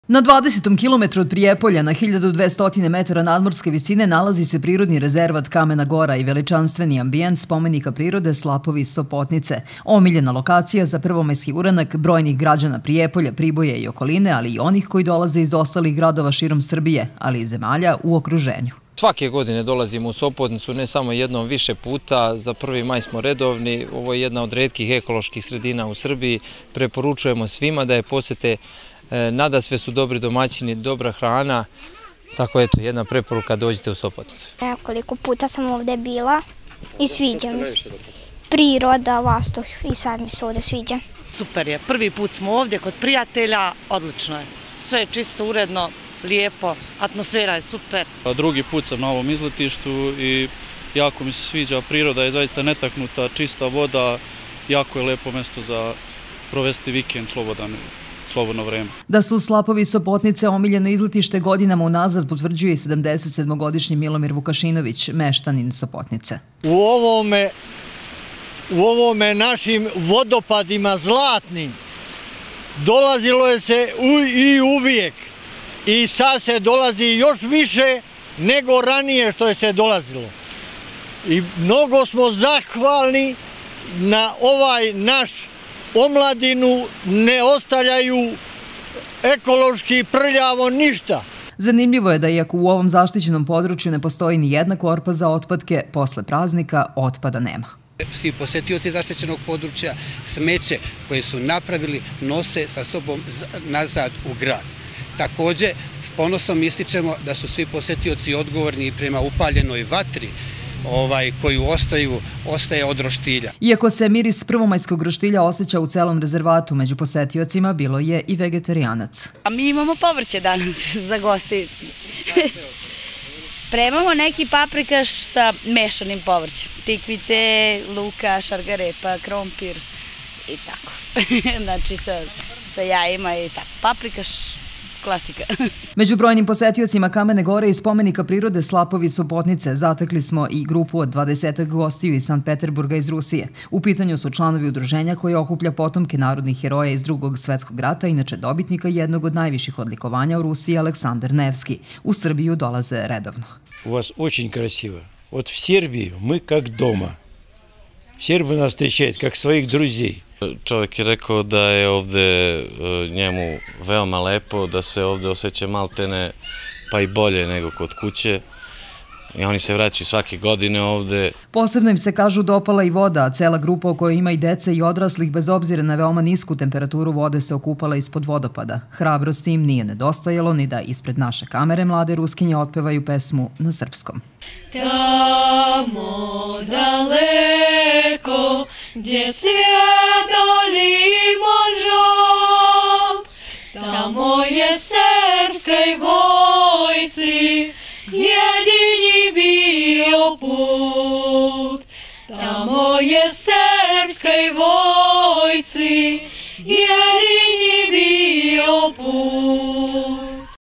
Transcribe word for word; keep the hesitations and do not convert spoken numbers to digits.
Na dvadesetom kilometru od Prijepolja na hiljadu dvesta metara nadmorske visine nalazi se prirodni rezervat Kamena Gora i veličanstveni ambijent spomenika prirode Slapovi Sopotnice, omiljena lokacija za prvomajski uranak brojnih građana Prijepolja, Priboja i okoline, ali i onih koji dolaze iz ostalih gradova širom Srbije, ali i zemalja u okruženju. Svake godine dolazimo u Sopotnicu, ne samo jednom, više puta. Za prvi maj smo redovni. Ovo je jedna od retkih ekoloških sredina u Srbiji. Preporučujemo svima da je posete. Nadasve su dobri domaćini, dobra hrana, tako eto, jedna preporuka, dođite u Sopotnicu. Nekoliko puta sam ovdje bila i sviđa mi se. Priroda, vastuh i sad mi se ovdje sviđa. Super je, prvi put smo ovdje kod prijatelja, odlično je. Sve je čisto, uredno, lijepo, atmosfera je super. Drugi put sam na ovom izletištu i jako mi se sviđa, priroda je zaista netaknuta, čista voda, jako je lijepo mjesto za provesti vikend slobodan. Slobodno vreme. Da su Slapovi Sopotnice omiljeno izletište godinama unazad potvrđuje i sedamdesetsedmogodišnji Milomir Vukašinović, meštanin Sopotnice. U ovome, u ovome našim vodopadima zlatnim dolazilo je se u, i uvijek i sad se dolazi još više nego ranije što je se dolazilo. I mnogo smo zahvalni na ovaj naš omladinu, ne ostavljaju ekološki prljavo ništa. Zanimljivo je da iako u ovom zaštićenom području ne postoji ni jedna korpa za otpadke, posle praznika otpada nema. Svi posetioci zaštićenog područja smeće koje su napravili nose sa sobom nazad u grad. Također, s ponosom ističemo da su svi posetioci odgovorni prema upaljenoj vatri Ovaj, koju ostaju, ostaje od roštilja. Iako se miris prvomajskog roštilja osjeća u celom rezervatu, među posetiocima bilo je i vegetarijanac. A mi imamo povrće danas za gosti. Spremamo neki paprikaš sa mešanim povrćem. Tikvice, luka, šargarepa, krompir i tako. Znači sa, sa jajima i tako. Paprikaš, klasika. Među brojnim posetiocima Kamene Gore i spomenika prirode Slapovi Sopotnice zatekli smo i grupu od dvadesetak gostiju iz Sankt Peterburga iz Rusije. U pitanju su članovi udruženja koje okuplja potomke narodnih heroja iz Drugog svetskog rata, inače dobitnika jednog od najviših odlikovanja u Rusiji Aleksandar Nevski. U Srbiju dolaze redovno. U vas очень красиво. Вот в Сербии мы как дома. Сербы нас встречают как своих друзей. Čovjek je rekao da je ovdje njemu veoma lepo, da se ovdje osjeća maltene pa i bolje nego kod kuće i oni se vraćaju svake godine ovdje. Posebno im se, kažu, dopala i voda, a cela grupa u kojoj ima i dece i odraslih bez obzira na veoma nisku temperaturu vode se okupala ispod vodopada. Hrabrosti im nije nedostajalo ni da ispred naše kamere mlade Ruskinje otpevaju pesmu na srpskom. Tamo daleko, gdje svijet olivan žal, tamo je srpskoj vojsci jedini bio put. Tamo je srpskoj vojsci jedini bio put.